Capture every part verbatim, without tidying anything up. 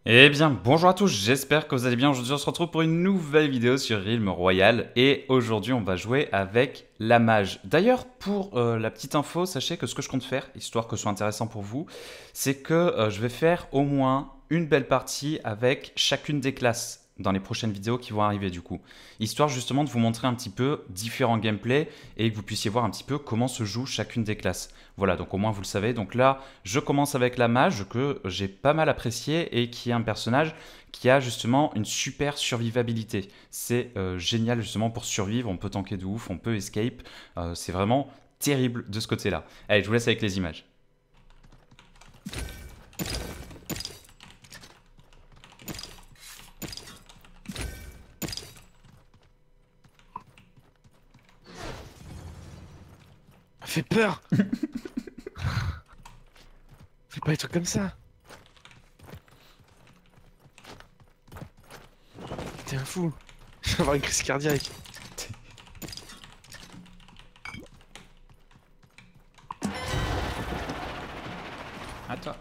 Eh bien, bonjour à tous, j'espère que vous allez bien. Aujourd'hui, on se retrouve pour une nouvelle vidéo sur Realm Royal. Et aujourd'hui, on va jouer avec la mage. D'ailleurs, pour euh, la petite info, sachez que ce que je compte faire, histoire que ce soit intéressant pour vous, c'est que euh, je vais faire au moins une belle partie avec chacune des classes dans les prochaines vidéos qui vont arriver du coup. Histoire justement de vous montrer un petit peu différents gameplays et que vous puissiez voir un petit peu comment se joue chacune des classes. Voilà, donc au moins vous le savez. Donc là, je commence avec la mage que j'ai pas mal appréciée et qui est un personnage qui a justement une super survivabilité. C'est euh, génial justement pour survivre, on peut tanker de ouf, on peut escape. Euh, c'est vraiment terrible de ce côté-là. Allez, je vous laisse avec les images. Fais peur! Fais pas des trucs comme ça! T'es un fou! Je vais avoir une crise cardiaque. À toi.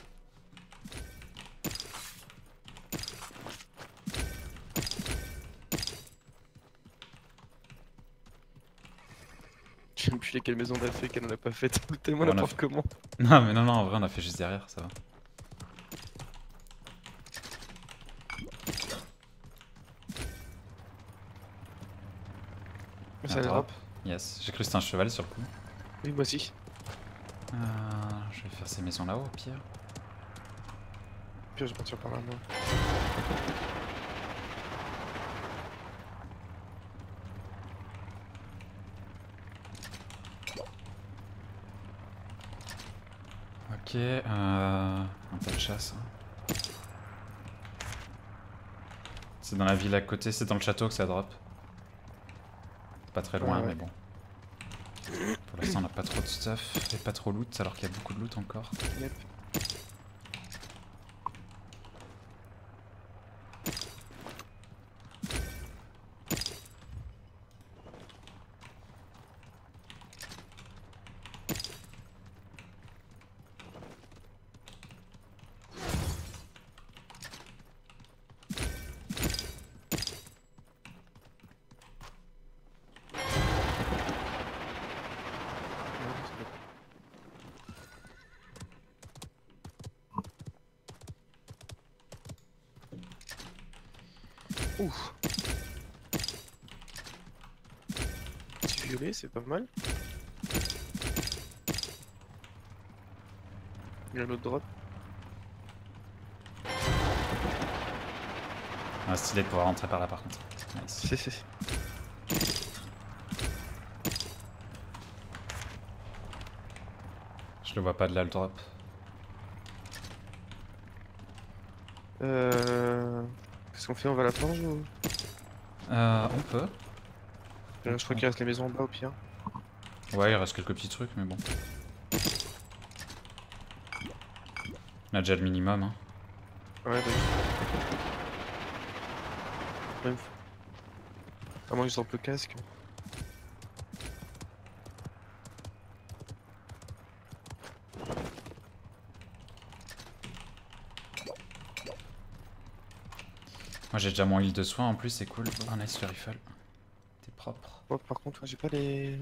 Je sais même plus quelle maison on a fait, qu'elle en a pas fait. Tellement On a n'importe fait... comment. Non mais non, non, en vrai on a fait juste derrière, ça va. Ça Un les drop. drop. Yes, j'ai cru que c'était un cheval sur le coup. Oui, moi aussi. Euh, je vais faire ces maisons là-haut au pire. Pire, je vais partir par là, moi. Ok, euh... un tas de chasse. Hein. C'est dans la ville à côté, c'est dans le château que ça drop. Pas très Ouais, loin, ouais. mais bon. Pour l'instant, on n'a pas trop de stuff et pas trop loot, alors qu'il y a beaucoup de loot encore. Yep. Ouf. Petit violet, c'est pas mal. Il y a un autre drop. Ah, stylé de pouvoir rentrer par là par contre. Nice. C'est, c'est. Je le vois pas de là le drop. Euh... Qu'est-ce qu'on fait? On va à la forge ou... Euh, on peut. Euh, Je crois qu'il reste la maison en bas au pire. Ouais, il reste quelques petits trucs, mais bon. On a déjà le minimum. Hein. Ouais, bah. Même. À moins que je sorte le casque. Moi j'ai déjà mon heal de soin en plus, c'est cool. Ah, nice le rifle. T'es propre. Oh, par contre, ouais, j'ai pas les...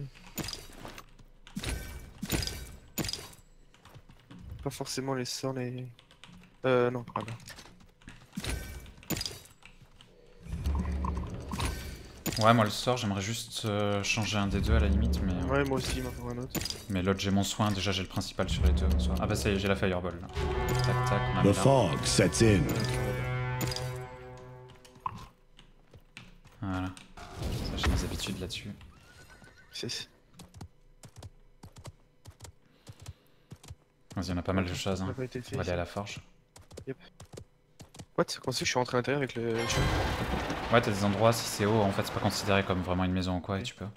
Pas forcément les sorts, les... Euh, non, pas là. Ouais, moi le sort, j'aimerais juste euh, changer un des deux à la limite, mais. euh, Ouais, moi aussi, il m'en faut un autre. Mais l'autre, j'ai mon soin, déjà j'ai le principal sur les deux. en soi. Ah bah ça y est, j'ai la fireball là. Tac tac, on a The mis là. fog sets in. Voilà. Ça, j'ai mes habitudes là-dessus. C'est... Vas-y, on a pas mal de Attends, choses. ça n'a Hein. pas été fait, On va aller à ça. la forge. Yep. What? Comment c'est que je suis rentré à l'intérieur avec le... Ouais, t'as des endroits, si c'est haut, en fait, c'est pas considéré comme vraiment une maison ou quoi, et Ok. tu peux.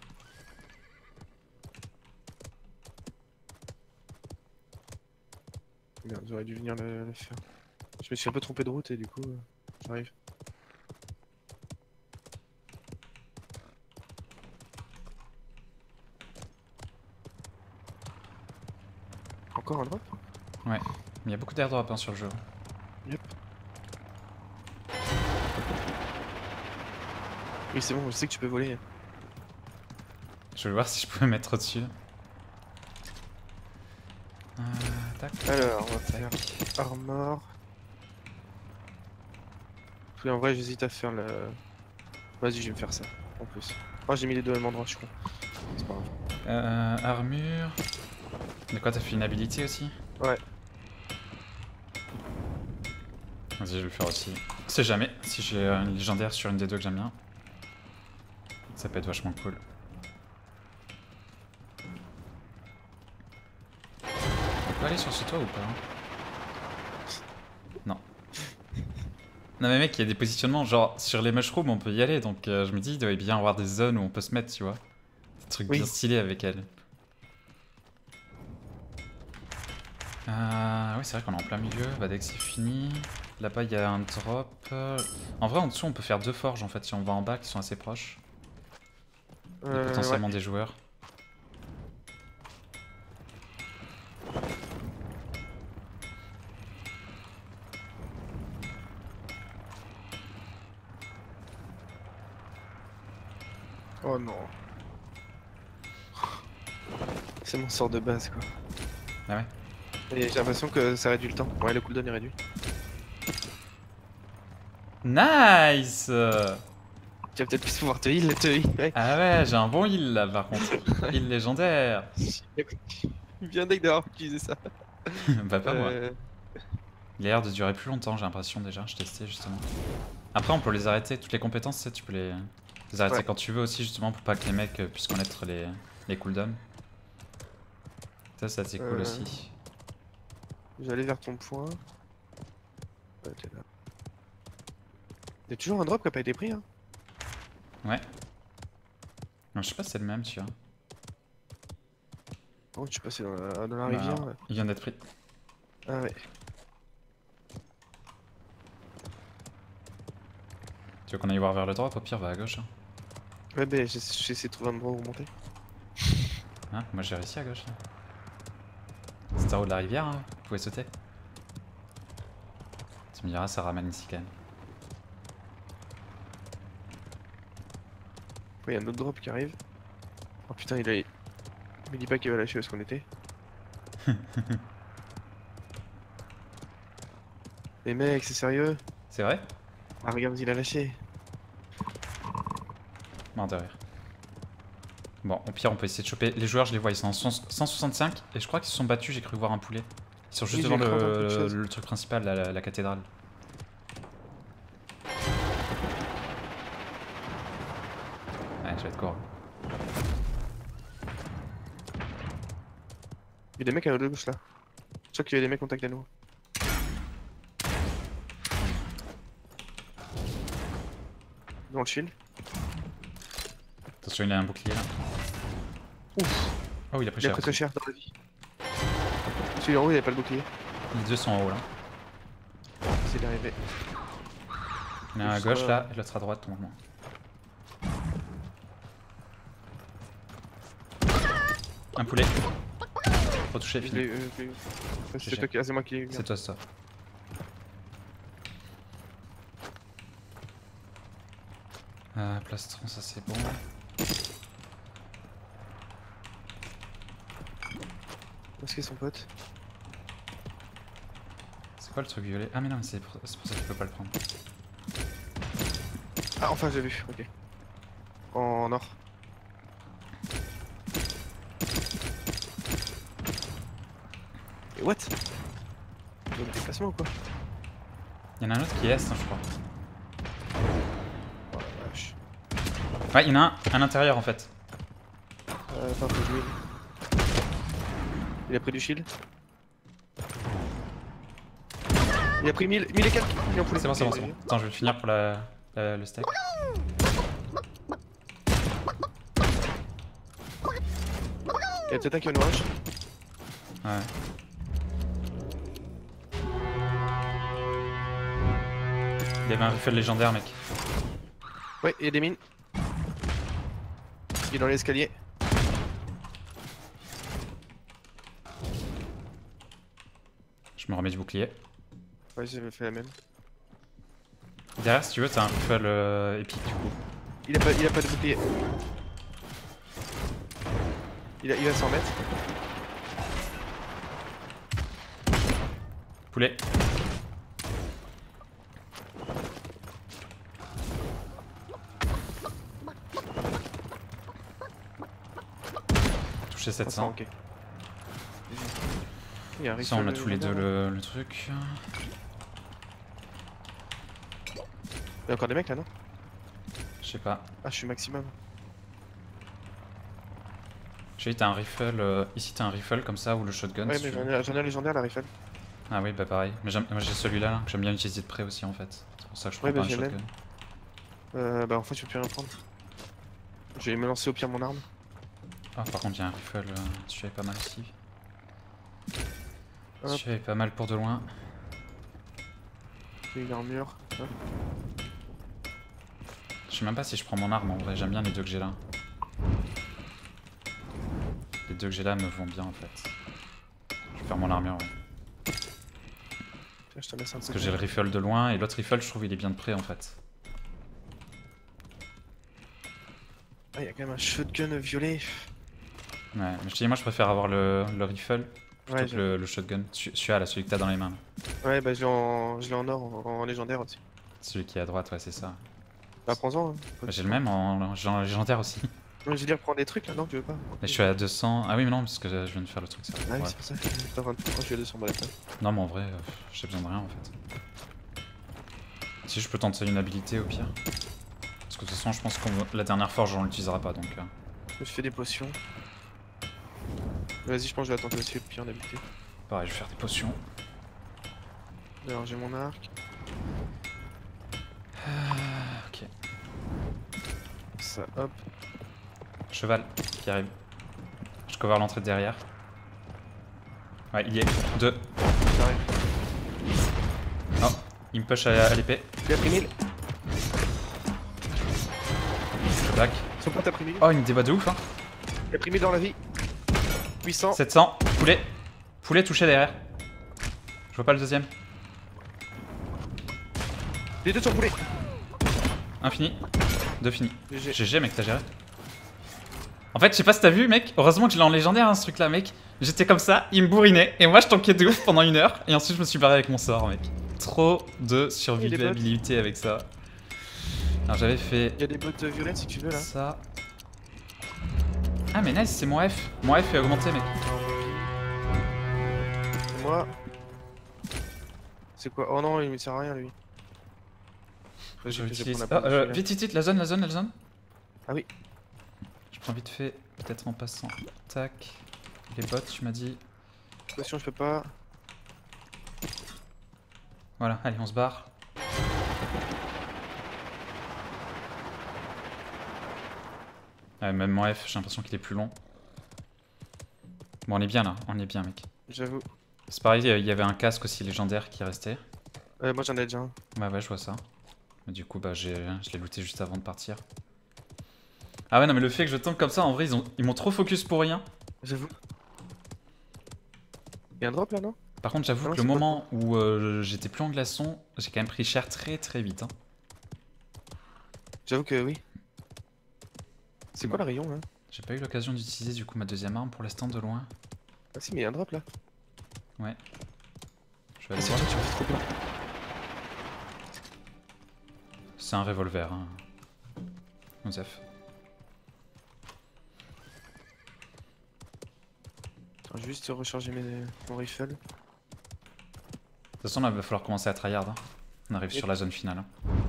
Merde, j'aurais dû venir le, le faire. Je me suis un peu trompé de route et du coup, euh, j'arrive. Encore un drop? Ouais. Il y a beaucoup d'airdrops hein, sur le jeu. Yep. Oui, c'est bon, je sais que tu peux voler. Je vais voir si je peux me mettre au-dessus. Euh, tac. Alors, on va faire armor. Puis en vrai, j'hésite à faire le. Vas-y, je vais me faire ça en plus. Oh, j'ai mis les deux au même endroit, je crois. C'est pas grave. Euh, armure. Mais quoi, t'as fait une habilité aussi? Ouais. Vas-y, je vais le faire aussi. On sait jamais si j'ai une légendaire sur une des deux que j'aime bien. Ça peut être vachement cool. On peut aller sur ce toit ou pas? Non. Non mais mec, il y a des positionnements, genre sur les mushrooms on peut y aller, donc euh, je me dis il doit bien y avoir des zones où on peut se mettre, tu vois. Des trucs Oui. bien stylés avec elle. Euh, oui, c'est vrai qu'on est en plein milieu. Bah, dès que c'est fini. Là-bas, il y a un drop. En vrai, en dessous, on peut faire deux forges en fait si on va en bas qui sont assez proches. Il y a Euh, potentiellement ouais. des joueurs. Oh non. C'est mon sort de base quoi. Ah ouais? Et j'ai l'impression que ça réduit le temps. Ouais, le cooldown est réduit. Nice! Tu vas peut-être plus pouvoir te heal, te heal. Ouais. Ah ouais, j'ai un bon heal là par contre. Heal légendaire. Bien deck d'avoir utilisé ça. Bah pas moi. Euh, Il a l'air de durer plus longtemps, j'ai l'impression déjà. Je testais justement. Après, on peut les arrêter. Toutes les compétences, tu sais, tu peux les, les arrêter Ouais. quand tu veux aussi, justement, pour pas que les mecs euh, puissent connaître les, les cooldowns. Ça, ça c'est cool Euh. aussi. J'allais vers ton point. Ouais, t'es là. Il y a toujours un drop qui a pas été pris hein. Ouais. Non, je sais pas si c'est le même, tu vois. Oh, je suis passé dans la, dans la Bah, rivière. alors, Ouais. il vient d'être pris. Ah ouais. Tu veux qu'on aille voir vers le droit? Au pire, va à gauche. Hein. Ouais, bah j'ai j'ai essayé de trouver un endroit où monter. Hein, moi j'ai réussi à gauche. Là. C'est en haut de la rivière, hein. Vous pouvez sauter. Tu me diras, ça ramène ici quand même. Il y a un autre drop qui arrive. Oh putain, il a. Il me dit pas qu'il va lâcher où est-ce qu'on était. Mais mec, c'est sérieux? C'est vrai? Ah, regarde, il a lâché. Non, derrière. Bon, au pire, on peut essayer de choper. Les joueurs, je les vois, ils sont en cent soixante-cinq. Et je crois qu'ils se sont battus, j'ai cru voir un poulet. Ils sont juste Oui, devant j'ai cru entendre le, quelque chose. le truc principal, la, la, la cathédrale. Ouais, je vais être court. Il y a des mecs à l'autre gauche là. Je crois qu'il y a des mecs contact à nous. Dans le shield. Attention, il a un bouclier là. Ouf. Oh, il a pris Il a cher. pris très cher dans la vie. Celui en haut, il avait pas le bouclier. Les deux sont en haut là. C'est d'arriver. Il y en a un à gauche là, et l'autre à droite, normalement. Un poulet. Faut toucher, Je fini. l'ai eu, je l'ai eu. Ouais, G G. C'est toi qui- ah, c'est moi qui l'ai eu. C'est toi, c'est toi. Euh, plastron, ça c'est bon. Où est-ce qu'est son pote? C'est quoi le truc violet? Ah mais non, mais c'est pour, pour ça que tu peux pas le prendre. Ah, enfin, j'ai vu, ok. En or. Et what? Zone de déplacement ou quoi? Il y en a un autre qui est est, hein, je crois. Oh la vache. Ouais, il y en a un à l'intérieur en fait. Euh, attends, faut que je l'heal. Il a pris du shield. Il a pris mille, mille et quelques. Il est en poulet. C'est bon, c'est bon, c'est bon. Attends, je vais le finir pour la, la- le steak. Il y a peut-être un qui va nous rush. Ouais. Il y avait un rifle légendaire, mec. Ouais, il y a des mines. Il est dans l'escalier. Je me remets du bouclier. Ouais, j'avais fait la même. Derrière, si tu veux, t'as un rifle euh, épique du coup. Il a pas, il a pas de bouclier. Il, a, il va s'en mettre. Poulet. Touché sept cents. Ok. Il y a un Ça, on a rifle tous les deux là. le, le truc. Il y a encore des mecs là, non? Je sais pas. Ah, je suis maximum. J'ai dit, t'as un rifle. euh, Ici, t'as un rifle comme ça ou le shotgun. Ouais, si mais tu j'en veux. ai, j'en ai un légendaire la rifle. Ah oui, bah pareil. Mais j'aime- moi j'ai celui-là là, que j'aime bien utiliser de près aussi en fait. C'est pour ça que je prends Ouais, pas bah un j'ai le shotgun. même. Euh, bah en fait, je peux plus rien prendre. Je vais me lancer au pire mon arme. Ah, par contre, il y a un rifle. Euh, celui-là est pas mal aussi. Hop. Celui-là est pas mal pour de loin. J'ai une armure. Hop. Je sais même pas si je prends mon arme en vrai, j'aime bien les deux que j'ai là. Les deux que j'ai là me vont bien en fait. Je vais faire mon armure, ouais. Tiens, je te laisse un Parce que j'ai le rifle de loin et l'autre rifle, je trouve il est bien de près en fait. Ah, il y a quand même un shotgun violet. Ouais, mais je te dis, moi je préfère avoir le, le rifle plutôt Ouais, que j'ai- le, le shotgun. Celui- Celui-là, là, celui que t'as dans les mains. Là. ouais, bah je l'ai en... je l'ai en or, en, en légendaire aussi. Celui qui est à droite, ouais, c'est ça. Bah prends-en. Hein. Bah, j'ai le même en, en légendaire aussi. Non, je veux dire, prends des trucs là, non, tu veux pas? Mais je suis à deux cents. Ah oui, mais non, parce que je viens de faire le truc ça. Ah oui, Ouais. c'est pour ça que t'es en train de faire quand je suis à deux cents balles. Non, mais en vrai, euh, j'ai besoin de rien en fait. Si je peux tenter une habilité au pire. Parce que de toute façon, je pense que la dernière forge, on l'utilisera pas donc. euh. Je me fais des potions. Vas-y, je pense que je vais attendre aussi le pire en habité. Pareil, je vais faire des potions. Alors j'ai mon arc. Ok. Ça, hop. Cheval qui arrive. Je cover l'entrée de derrière. Ouais, il y est. Deux. J'arrive. Oh, il me push à, à l'épée. Il a pris mille. Tac. Son pote a pris mille. Oh, il me débat de ouf, hein. Il a pris mille dans la vie. huit cents. sept cents. Poulet. Poulet touché derrière. Je vois pas le deuxième. Les deux sont poulés. Infini. Deux fini. G G. G G, mec, t'as géré. En fait, je sais pas si t'as vu, mec. Heureusement que je l'ai en légendaire, hein, ce truc-là, mec. J'étais comme ça, il me bourrinait. Et moi, je tankais de ouf pendant une heure. Et ensuite, je me suis barré avec mon sort, mec. Trop de survivabilité avec ça. Alors, j'avais fait Il y a des bottes violettes si tu veux là. ça. Ah, mais nice, c'est mon F. Mon F est augmenté, mec. Et moi. C'est quoi? Oh non, il me sert à rien lui. Après, Je j'ai- j'ai l'utilise. prendre la Oh, pomme, euh, celui-là. vite, vite, vite, la zone, la zone, la zone. Ah oui. Je prends vite fait, peut-être en passant. Tac. Les bots, tu m'as dit. Potion, je peux pas. Voilà, allez, on se barre. Ouais, même mon F, j'ai l'impression qu'il est plus long. Bon, on est bien là, on est bien, mec. J'avoue. C'est pareil, il y avait un casque aussi légendaire qui restait. Euh, moi j'en ai déjà un. Ouais, ouais, je vois ça. Mais du coup, bah, j'ai, je l'ai looté juste avant de partir. Ah ouais, non, mais le fait que je tombe comme ça, en vrai, ils ont, ils m'ont trop focus pour rien. J'avoue. Y'a un drop là, non? Par contre, j'avoue Ah non, que le c'est pas moment où euh, j'étais plus en glaçon, j'ai quand même pris cher très très vite. Hein. J'avoue que oui. C'est quoi Bon. le rayon là? J'ai pas eu l'occasion d'utiliser du coup ma deuxième arme pour l'instant de loin. Ah si, mais y'a un drop là. Je vais Ah, aller c'est voir. toi, tu me fais trop peur. C'est un revolver. Hein. Joseph. Attends, juste recharger mes... mon rifle. De toute façon, là, il va falloir commencer à tryhard. Hein. On arrive Yep. sur la zone finale. Hein.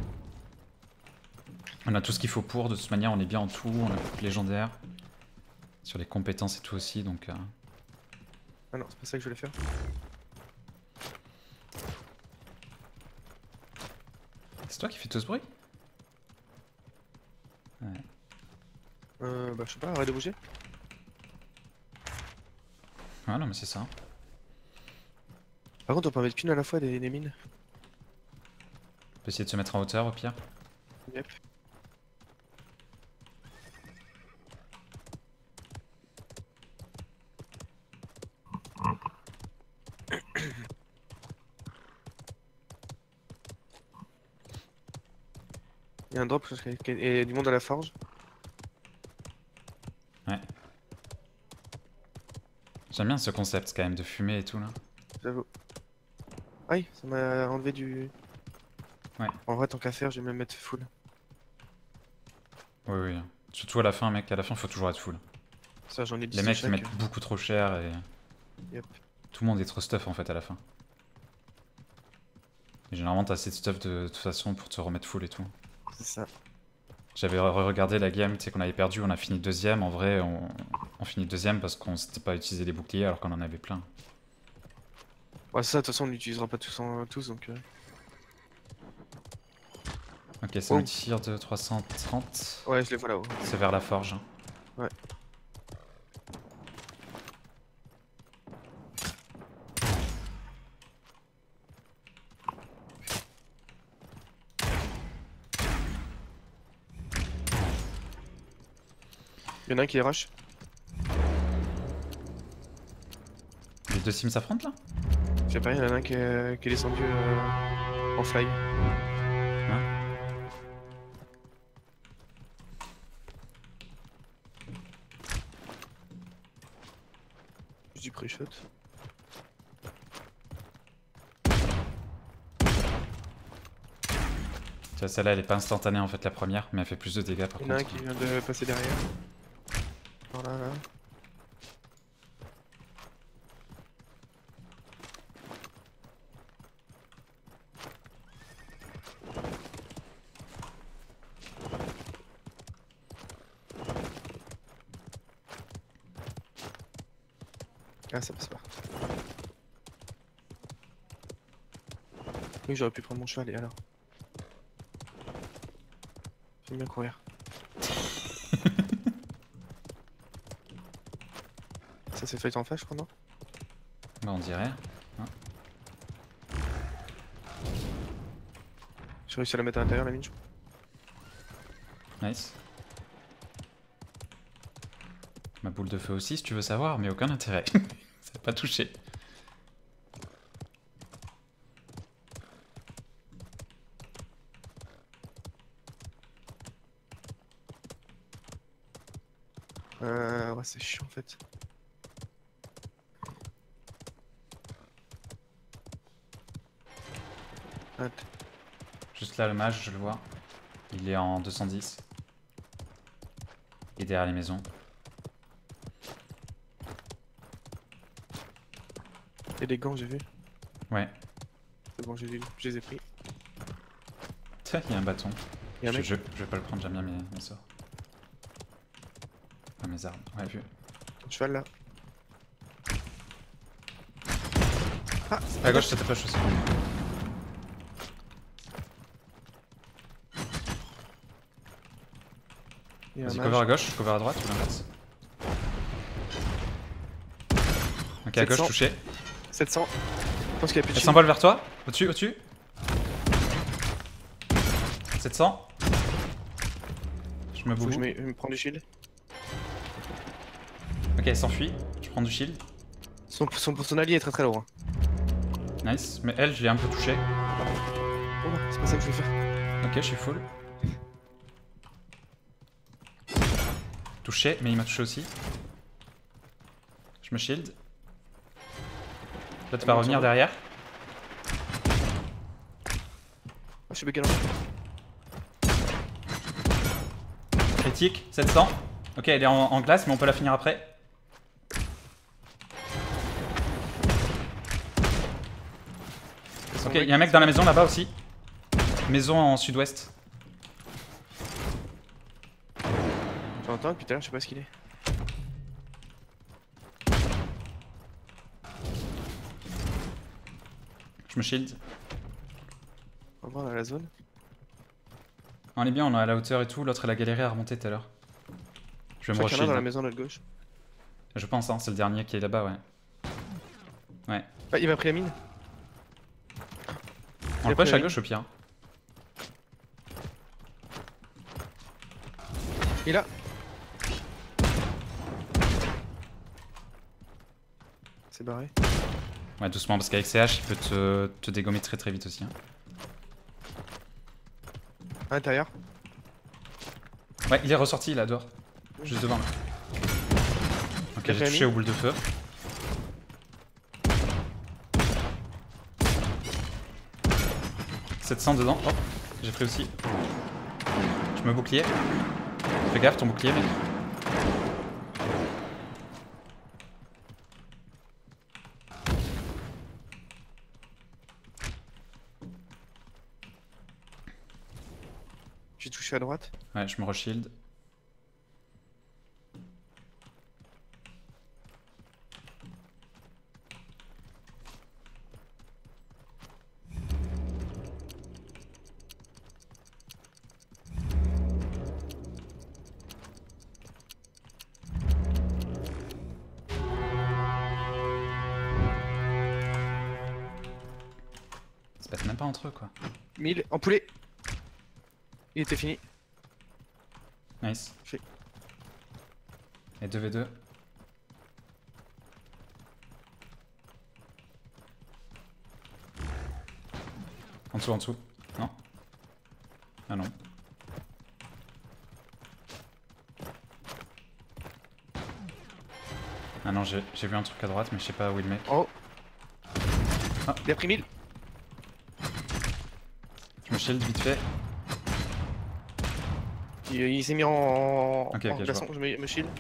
On a tout ce qu'il faut pour, de toute manière, on est bien en tout, on a tout légendaire. Sur les compétences et tout aussi, donc... Euh... Ah non, c'est pas ça que je voulais faire. C'est toi qui fais tout ce bruit? Ouais. Euh, bah je sais pas, arrête de bouger. Ouais, non, mais c'est ça. Par contre, on peut en mettre qu'une à la fois des, des mines. On peut essayer de se mettre en hauteur au pire. Yep. y a un drop et du monde à la forge. Ouais. J'aime bien ce concept quand même de fumée et tout là. J'avoue. Aïe, ça m'a enlevé du... Ouais. En vrai, tant qu'à faire, je vais me mettre full. Oui, oui. Surtout à la fin, mec, à la fin, faut toujours être full. Ça, j'en ai dix Les mecs, chaque. ils mettent beaucoup trop cher et... Yep. Tout le monde est trop stuff en fait à la fin. Et généralement, t'as assez de stuff de... de toute façon pour te remettre full et tout. C'est ça. J'avais regardé la game, tu sais qu'on avait perdu, on a fini deuxième. En vrai, on, on finit deuxième parce qu'on s'était pas utilisé les boucliers alors qu'on en avait plein. Ouais, c'est ça, de toute façon, on l'utilisera pas tous, en... tous donc... Euh... Ok, ça Oh. me tire de trois cent trente. Ouais, je les vois là-haut. C'est vers la forge. Hein. Ouais. Il y en a un qui les rush. Les deux sims s'affrontent là? Je sais pas, il y en a un qui est, qui est descendu euh, en fly. Hein? J'ai du pré-shot. Tu vois, celle-là elle est pas instantanée en fait la première, mais elle fait plus de dégâts par Il y en a un contre. qui vient de passer derrière. Voilà, là. Ah, ça passe pas. Oui, j'aurais pu prendre mon cheval et alors. J'aime bien courir. Ça s'est fait en face, je crois, non? Bah on dirait. Hein. J'ai réussi à la mettre à l'intérieur, la mine, je crois. Nice. Ma boule de feu aussi si tu veux savoir, mais aucun intérêt. Ça n'a pas touché. Euh, ouais, c'est chiant en fait. Hop. Juste là le mage, je le vois. Il est en deux cent dix. Il est derrière les maisons. Il y a des gants, j'ai vu. Ouais. C'est bon, j'ai vu. Je les ai pris. Tiens, il y a un bâton. Il y a un Je, mec. je, je vais pas le prendre, j'aime bien mes, mes sorts. Ah, mes armes. Ouais, vu. Un cheval là. Ah, À gauche, ça te push aussi. il y a un Vas-y, mage. cover à gauche, cover à droite ou l'inverse. Ok, à sept cents. gauche, touché. sept cents. Je pense qu'il y a plus de Elle shield. s'envole vers toi. Au-dessus, au-dessus. sept cents. Je me Faut que je boue. me, je me prends du shield. Ok, elle s'enfuit. Je prends du shield. Son, son, son allié est très très loin. Nice. Mais elle, je l'ai un peu touché. Oh non, c'est pas ça que je veux faire. Ok, je suis full. Touché, mais il m'a touché aussi. Je me shield. Là, tu vas revenir derrière. Oh, je suis bugué là. Critique, sept cents. Ok, elle est en, en glace, mais on peut la finir après. Ok, il y a un mec dans la maison là-bas aussi. Maison en sud-ouest. J'entends depuis tout à l'heure, je sais pas ce qu'il est. Je me shield. On va voir dans la zone. On est bien, on est à la hauteur et tout. L'autre, elle a galéré à remonter tout à l'heure. Je vais Je me crois qu'il y en a dans la re-shield. maison à notre gauche. Je pense, hein, c'est le dernier qui est là-bas, ouais. Ouais. Ah, il m'a pris la mine. On le pris push la à mine. gauche au pire. Il est là. C'est barré. Ouais, doucement, parce qu'avec C H, il peut te, te dégommer très très vite aussi. Hein. À l'intérieur. Ouais, il est ressorti là dehors. Juste devant là. Ok, j'ai touché aux boules de feu. sept cents dedans. Hop, j'ai pris aussi. Je me bouclier. Fais gaffe ton bouclier mec. J'ai touché à droite. Ouais, je me re-shield. Ça passe même pas entre eux quoi. mille en poulet. Il était fini. Nice. Fait. Et deux v deux. En dessous, en dessous. Non. Ah non. Ah non, j'ai vu un truc à droite, mais je sais pas où est le mec. Oh. Ah. Il a pris mille. Je me shield vite fait. Il, il s'est mis en, Ok, en ok, je glaçon, vois. je, me, me shield.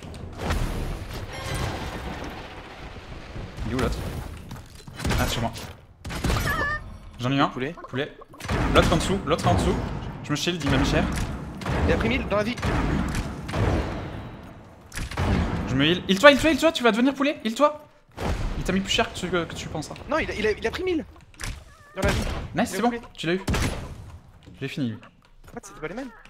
Il est où l'autre? Ah, sur moi. J'en ai eu un. Poulet. Poulet. L'autre en dessous, l'autre en dessous. Je me shield, il m'a mis cher. Il a pris mille dans la vie. Je me heal. Heal-toi, heal-toi, heal-toi, tu vas devenir poulet. Heal-toi. Il t'a mis plus cher que tu, que tu penses. Hein. Non, il a, il, a, il a pris mille dans la vie. Nice, c'est bon, poulet. tu l'as eu. Je l'ai fini lui. What, c'était pas les mêmes?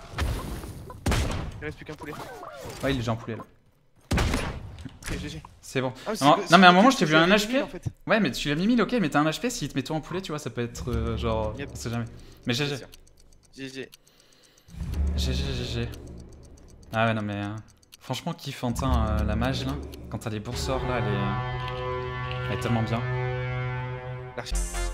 Il reste plus qu'un poulet. Ouais, il est déjà en poulet là. Ok, G G. C'est bon. Ah, non, non, mais à un moment je t'ai vu un un H P. en fait. Ouais, mais tu l'as mis mille, ok, mais t'as un H P, s'il te met toi en poulet, tu vois, ça peut être euh, genre. Yep. On sait jamais. Mais G G. G G. G G, G G. Ah ouais, non, mais. Euh, franchement, Kiffantin, euh, la mage là, quand t'as les bons sorts là, elle est. Elle est tellement bien. L'archi-